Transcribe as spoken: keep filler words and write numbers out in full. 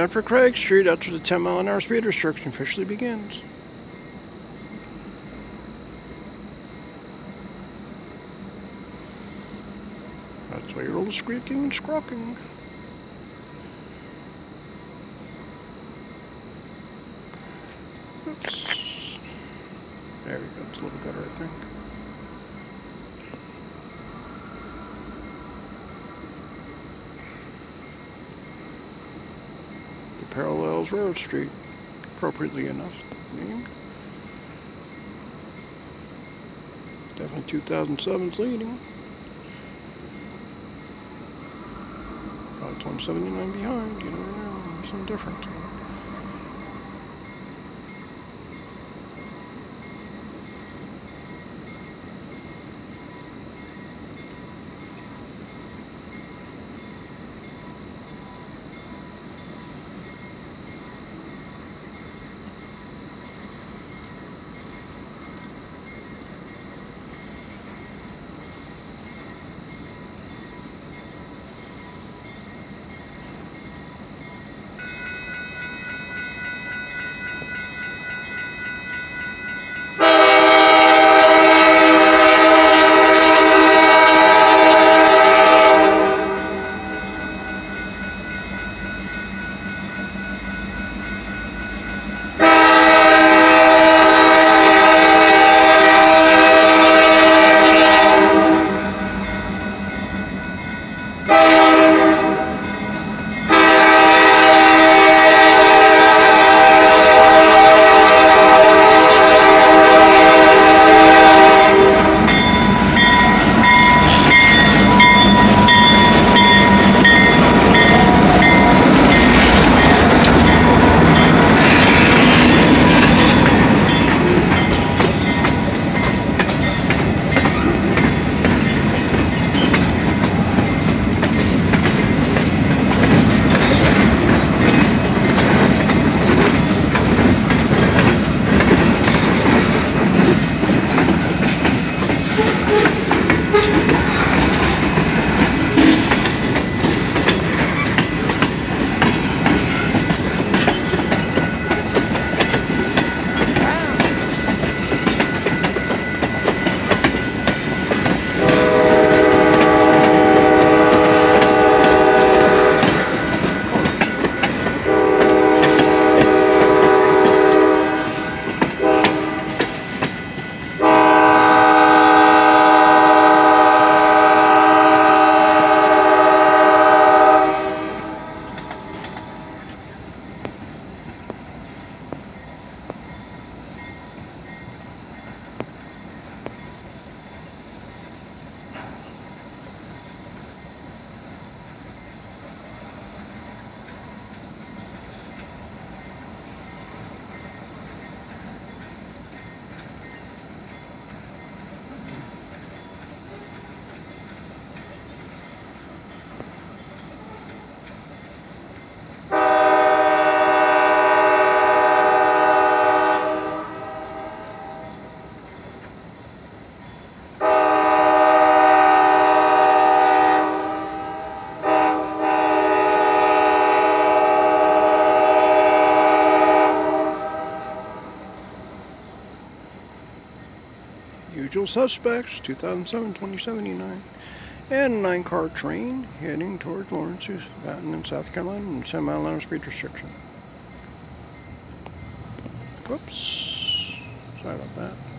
bound for Craig Street after the ten mile an hour speed restriction officially begins. That's why you're all squeaking and squawking. Oops. There we go, it's a little better, I think. The parallels Road Street, appropriately enough named. Definitely two thousand seven's leading. Probably one seventy-nine behind, you never know, something different. Usual suspects, two thousand seven twenty seventy-nine, and a nine car train heading toward Lawrence, Mountain in South Carolina, and ten mile an hour speed restriction. Whoops, sorry about that.